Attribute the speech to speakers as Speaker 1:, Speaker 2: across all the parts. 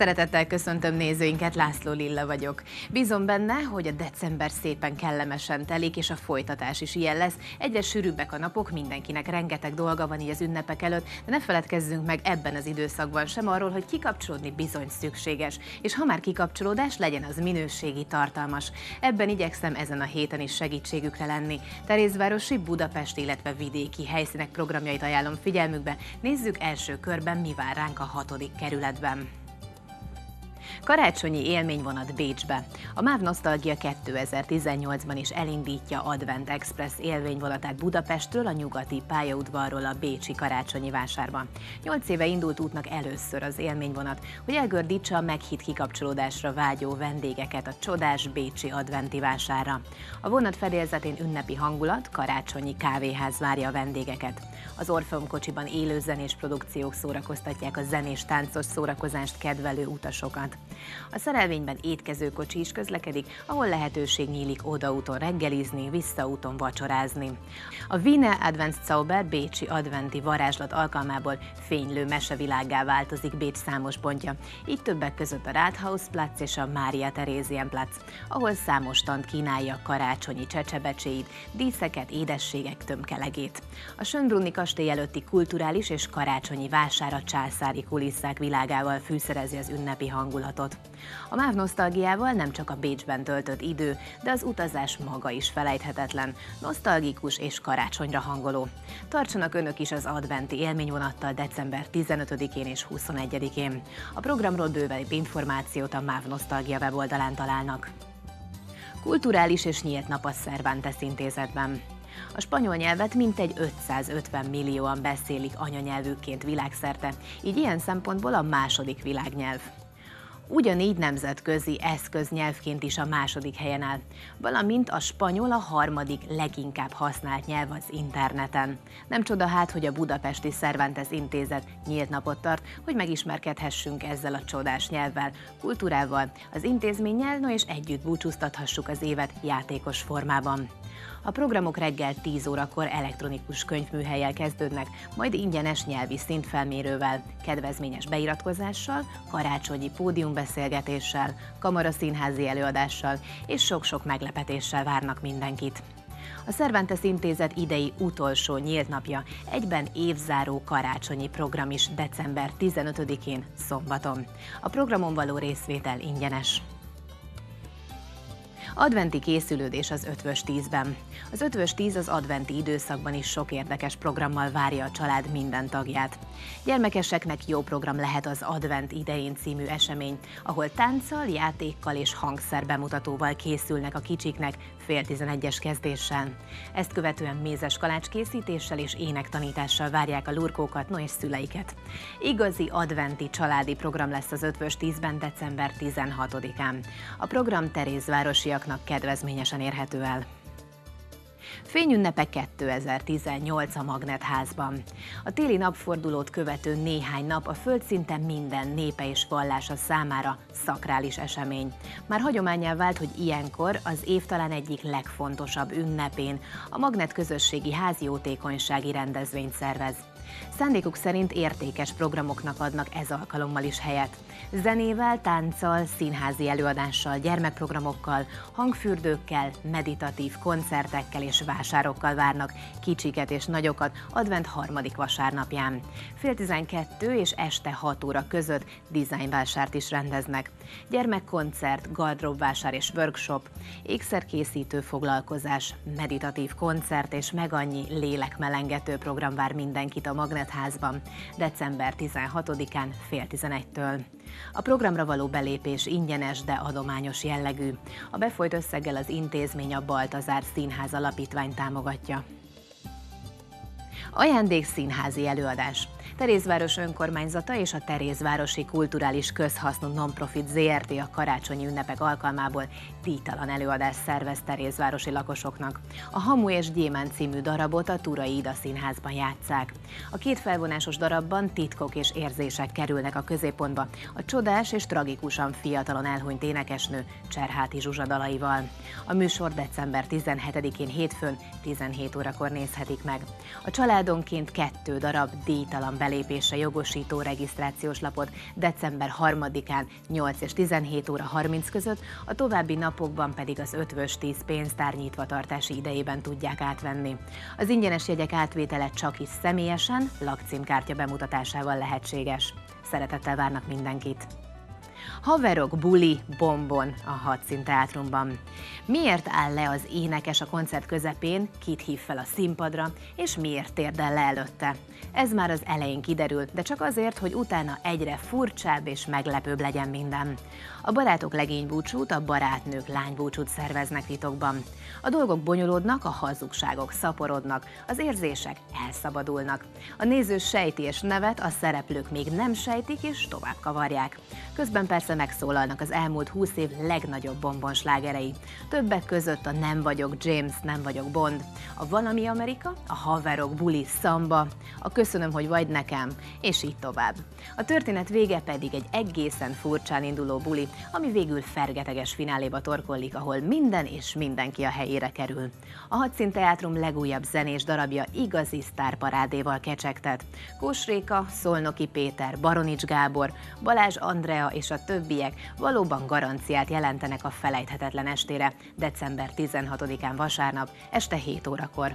Speaker 1: Szeretettel köszöntöm nézőinket, László Lilla vagyok. Bízom benne, hogy a december szépen kellemesen telik, és a folytatás is ilyen lesz. Egyre sűrűbbek a napok, mindenkinek rengeteg dolga van így az ünnepek előtt, de ne feledkezzünk meg ebben az időszakban sem arról, hogy kikapcsolódni bizony szükséges. És ha már kikapcsolódás, legyen az minőségi, tartalmas. Ebben igyekszem ezen a héten is segítségükre lenni. Terézvárosi, budapesti, illetve vidéki helyszínek programjait ajánlom figyelmükbe. Nézzük első körben, mi vár ránk a 6. kerületben. Karácsonyi élményvonat Bécsbe. A MÁV Nosztalgia 2018-ban is elindítja Advent Express élményvonatát Budapestről, a nyugati pályaudvarról a bécsi karácsonyi vásárba. 8 éve indult útnak először az élményvonat, hogy elgördítse a meghitt kikapcsolódásra vágyó vendégeket a csodás bécsi adventi vásárra. A vonat fedélzetén ünnepi hangulat, karácsonyi kávéház várja a vendégeket. Az Orfeum kocsiban élő zenés produkciók szórakoztatják a zenés-táncos szórakozást kedvelő utasokat. A szerelvényben étkezőkocsi is közlekedik, ahol lehetőség nyílik odaúton reggelizni, visszaúton vacsorázni. A Wiener Adventszauber bécsi adventi varázslat alkalmából fénylő mesevilággá változik Bécs számos pontja, így többek között a Rathausplatz és a Mária Therésienplatz, ahol számos stand kínálja karácsonyi csecsebecséit, díszeket, édességek tömkelegét. A Schönbrunni kastély előtti kulturális és karácsonyi vásár a császári kulisszák világával fűszerezi az ünnepi hangulatot. A MÁV Nosztalgiával nem csak a Bécsben töltött idő, de az utazás maga is felejthetetlen, nosztalgikus és karácsonyra hangoló. Tartsanak önök is az adventi élményvonattal december 15-én és 21-én. A programról bővebb információt a MÁV Nosztalgia weboldalán találnak. Kulturális és nyílt nap a Cervantes intézetben. A spanyol nyelvet mintegy 550 millióan beszélik anyanyelvükként világszerte, így ilyen szempontból a második világnyelv. Ugyanígy nemzetközi eszköznyelvként is a második helyen áll, valamint a spanyol a harmadik leginkább használt nyelv az interneten. Nem csoda hát, hogy a budapesti Cervantes intézet nyílt napot tart, hogy megismerkedhessünk ezzel a csodás nyelvvel, kultúrával, az intézménnyel, no és együtt búcsúztathassuk az évet játékos formában. A programok reggel 10 órakor elektronikus könyvműhellyel kezdődnek, majd ingyenes nyelvi szintfelmérővel, kedvezményes beiratkozással, karácsonyi pódiumbeszélgetéssel, kamaraszínházi előadással és sok-sok meglepetéssel várnak mindenkit. A Cervantes intézet idei utolsó nyílt napja, egyben évzáró karácsonyi program is december 15-én szombaton. A programon való részvétel ingyenes. Adventi készülődés az Ötvös 10-ben. Az Ötvös 10 az adventi időszakban is sok érdekes programmal várja a család minden tagját. Gyermekeseknek jó program lehet az Advent idején című esemény, ahol tánccal, játékkal és hangszerbemutatóval készülnek a kicsiknek fél 11-es kezdéssel. Ezt követően mézes kalács készítéssel és énektanítással várják a lurkókat, no és szüleiket. Igazi adventi családi program lesz az Ötvös 10-ben december 16-án. A program terézvárosiaknak kedvezményesen érhető el. Fényünnepe 2018 a Magnetházban. A téli napfordulót követő néhány nap a földszinten minden népe és vallása számára szakrális esemény. Már hagyománnyá vált, hogy ilyenkor az év talán egyik legfontosabb ünnepén a Magnet közösségi házijótékonysági rendezvényt szervez. Szándékuk szerint értékes programoknak adnak ez alkalommal is helyet. Zenével, tánccal, színházi előadással, gyermekprogramokkal, hangfürdőkkel, meditatív koncertekkel és vásárokkal várnak kicsiket és nagyokat advent harmadik vasárnapján. Fél 12 és este 6 óra között dizájnvásárt is rendeznek. Gyermekkoncert, gardróbvásár és workshop, ékszerkészítő foglalkozás, meditatív koncert és megannyi lélekmelengető program vár mindenkit a Magnetházban december 16-án fél 11-től. A programra való belépés ingyenes, de adományos jellegű. A befolyt összeggel az intézmény a Baltazár Színház Alapítvány támogatja. Ajándékszínházi előadás. Terézváros önkormányzata és a Terézvárosi Kulturális Közhasznú Nonprofit Zrt. A karácsonyi ünnepek alkalmából díjtalan előadást szervez terézvárosi lakosoknak. A Hamu és Gyémánt című darabot a Turai Ida Színházban játsszák. A két felvonásos darabban titkok és érzések kerülnek a középpontba a csodás és tragikusan fiatalon elhunyt énekesnő Cserháti Zsuzsa dalaival. A műsor december 17-én hétfőn 17 órakor nézhetik meg. A család családonként 2 darab díjtalan belépésre jogosító regisztrációs lapot december 3-án 8 és 17 óra 30 között, a további napokban pedig az Ötvös 10 pénztár nyitvatartási idejében tudják átvenni. Az ingyenes jegyek átvétele csak is személyesen, lakcímkártya bemutatásával lehetséges. Szeretettel várnak mindenkit! Haverok, buli, bombon a Hadszínteátrumban. Miért áll le az énekes a koncert közepén, kit hív fel a színpadra, és miért térdel le előtte? Ez már az elején kiderült, de csak azért, hogy utána egyre furcsább és meglepőbb legyen minden. A barátok legénybúcsút, a barátnők lánybúcsút szerveznek titokban. A dolgok bonyolódnak, a hazugságok szaporodnak, az érzések elszabadulnak. A néző sejti és nevet, a szereplők még nem sejtik és tovább kavarják. Közben persze megszólalnak az elmúlt 20 év legnagyobb bombonslágerei. Többek között a Nem vagyok James, nem vagyok Bond, a Valami Amerika, a Haverok, buli, szamba, a Köszönöm, hogy vagy nekem, és így tovább. A történet vége pedig egy egészen furcsán induló buli, ami végül fergeteges fináléba torkollik, ahol minden és mindenki a helyére kerül. A Hadszínteátrum legújabb zenés darabja igazi sztárparádéval kecsegtet. Kós Réka, Szolnoki Péter, Baronics Gábor, Balázs Andrea és a többiek valóban garanciát jelentenek a felejthetetlen estére, december 16-án vasárnap este 7 órakor.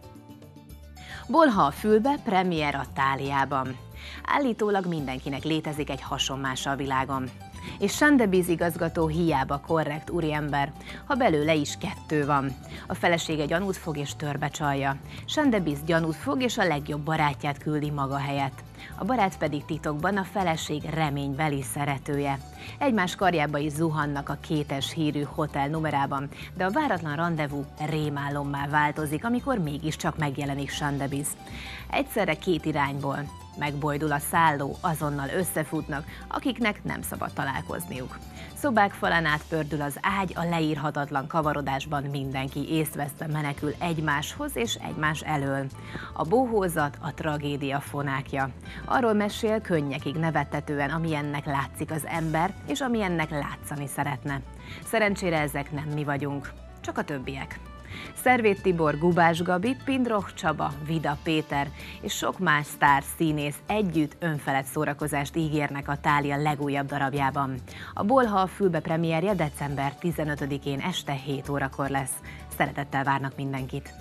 Speaker 1: Bolha a fülbe, premier a Táliában. Állítólag mindenkinek létezik egy hasonmása a világon. És Sean DeBiase igazgató hiába korrekt úriember, ha belőle is 2 van. A felesége gyanút fog és törbe csalja. Sean DeBiase gyanút fog és a legjobb barátját küldi maga helyett. A barát pedig titokban a feleség reménybeli szeretője. Egymás karjába is zuhannak a kétes hírű hotel numerában, de a váratlan randevú rémálommá változik, amikor mégiscsak megjelenik Sean DeBiase. Egyszerre 2 irányból. Megbojdul a szálló, azonnal összefutnak, akiknek nem szabad találkozniuk. Szobák falán átpördül az ágy, a leírhatatlan kavarodásban mindenki észvesztve menekül egymáshoz és egymás elől. A bohózat a tragédia fonákja. Arról mesél könnyekig nevettetően, amilyennek látszik az ember, és amilyennek látszani szeretne. Szerencsére ezek nem mi vagyunk, csak a többiek. Szervét Tibor, Gubás Gabi, Pindroch Csaba, Vida Péter és sok más sztár színész együtt önfelett szórakozást ígérnek a Thália legújabb darabjában. A Bolha a fülbe premierje december 15-én este 7 órakor lesz. Szeretettel várnak mindenkit!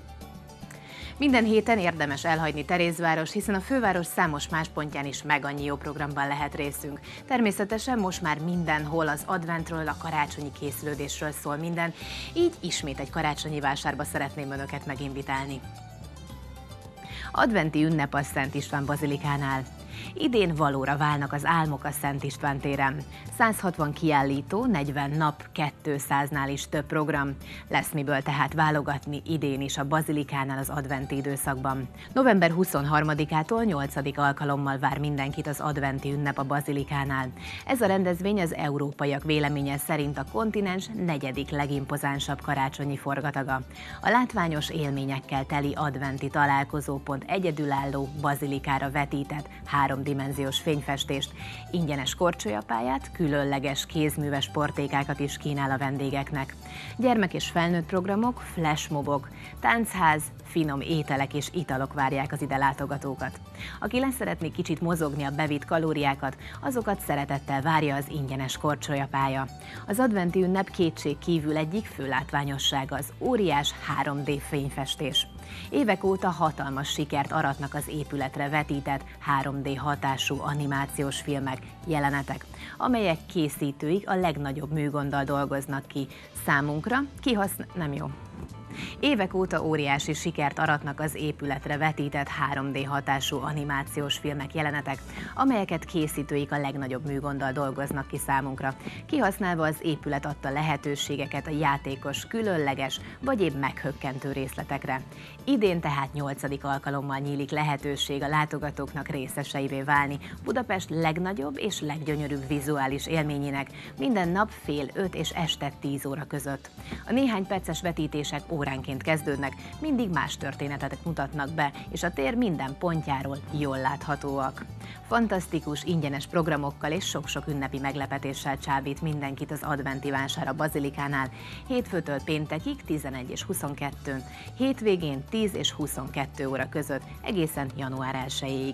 Speaker 1: Minden héten érdemes elhagyni Terézváros, hiszen a főváros számos más pontján is annyi jó programban lehet részünk. Természetesen most már mindenhol az adventről, a karácsonyi készülődésről szól minden, így ismét egy karácsonyi vásárba szeretném önöket meginvitálni. Adventi ünnep a Szent István bazilikánál. Idén valóra válnak az álmok a Szent István téren. 160 kiállító, 40 nap, 200-nál is több program. Lesz miből tehát válogatni idén is a bazilikánál az adventi időszakban. November 23-ától 8. alkalommal vár mindenkit az adventi ünnep a bazilikánál. Ez a rendezvény az európaiak véleménye szerint a kontinens 4. legimpozánsabb karácsonyi forgataga. A látványos élményekkel teli adventi találkozópont egyedülálló bazilikára vetített 3-dimenziós fényfestést, ingyenes korcsolyapályát, különleges kézműves portékákat is kínál a vendégeknek. Gyermek- és felnőtt programok, flashmobok, táncház, finom ételek és italok várják az ide látogatókat. Aki leszeretné kicsit mozogni a bevitt kalóriákat, azokat szeretettel várja az ingyenes korcsolyapálya. Az adventi ünnep kétség kívül egyik fő látványossága az óriás 3D fényfestés. Évek óta hatalmas sikert aratnak az épületre vetített 3D hatású animációs filmek, jelenetek, amelyek készítőik a legnagyobb műgonddal dolgoznak ki. Számunkra nem jó. Évek óta óriási sikert aratnak az épületre vetített 3D hatású animációs filmek, jelenetek, amelyeket készítőik a legnagyobb műgonddal dolgoznak ki számunkra, kihasználva az épület adta lehetőségeket a játékos, különleges vagy épp meghökkentő részletekre. Idén tehát 8. alkalommal nyílik lehetőség a látogatóknak részeseivé válni Budapest legnagyobb és leggyönyörűbb vizuális élményének minden nap fél 5 és este 10 óra között. A néhány perces vetítések óránként kezdődnek, mindig más történetet mutatnak be, és a tér minden pontjáról jól láthatóak. Fantasztikus, ingyenes programokkal és sok-sok ünnepi meglepetéssel csábít mindenkit az adventi vásár a Bazilikánál, hétfőtől péntekig 11 és 22, hétvégén 10 és 22 óra között, egészen január 1-ig.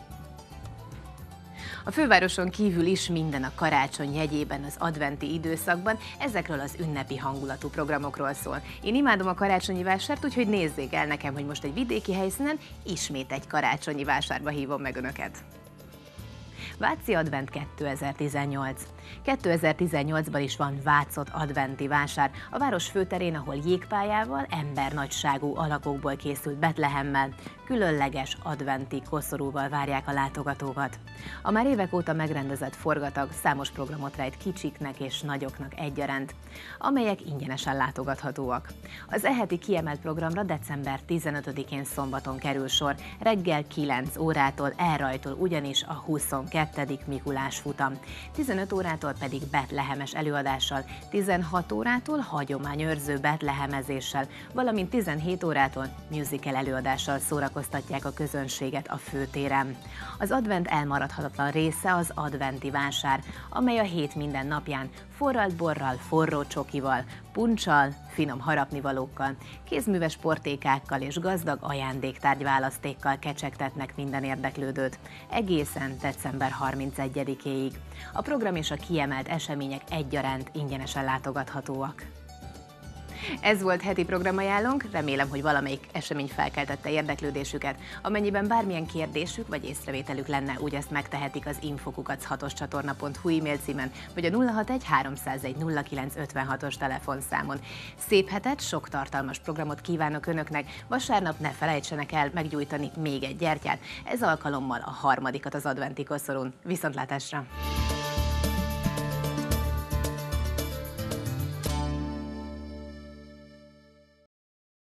Speaker 1: A fővároson kívül is minden a karácsony jegyében az adventi időszakban ezekről az ünnepi hangulatú programokról szól. Én imádom a karácsonyi vásárt, úgyhogy nézzék el nekem, hogy most egy vidéki helyszínen ismét egy karácsonyi vásárba hívom meg Önöket. Váci Advent 2018. 2018-ban is van Vácott adventi vásár, a város főterén, ahol jégpályával, embernagyságú alakokból készült Betlehemmel, különleges adventi koszorúval várják a látogatókat. A már évek óta megrendezett forgatag számos programot rejt kicsiknek és nagyoknak egyaránt, amelyek ingyenesen látogathatóak. Az eheti kiemelt programra december 15-én szombaton kerül sor, reggel 9 órától elrajtol ugyanis a 22. Mikulás futam, 15 órától pedig betlehemes előadással, 16 órától hagyományőrző betlehemezéssel, valamint 17 órától musical előadással szórakoztatják a közönséget a főtéren. Az advent elmaradhatatlan része az adventi vásár, amely a hét minden napján forralt borral, forró csokival, punccsal, finom harapnivalókkal, kézműves portékákkal és gazdag ajándéktárgyválasztékkal kecsegtetnek minden érdeklődőt, egészen december 31-éig. A program és a kiemelt események egyaránt ingyenesen látogathatóak. Ez volt heti programajánlónk, remélem, hogy valamelyik esemény felkeltette érdeklődésüket. Amennyiben bármilyen kérdésük vagy észrevételük lenne, úgy ezt megtehetik az info@6oscsatorna.hu e-mail címen, vagy a 061 301 0956-os telefonszámon. Szép hetet, sok tartalmas programot kívánok Önöknek, vasárnap ne felejtsenek el meggyújtani még egy gyertyát, ez alkalommal a harmadikat az adventi koszorún. Viszontlátásra!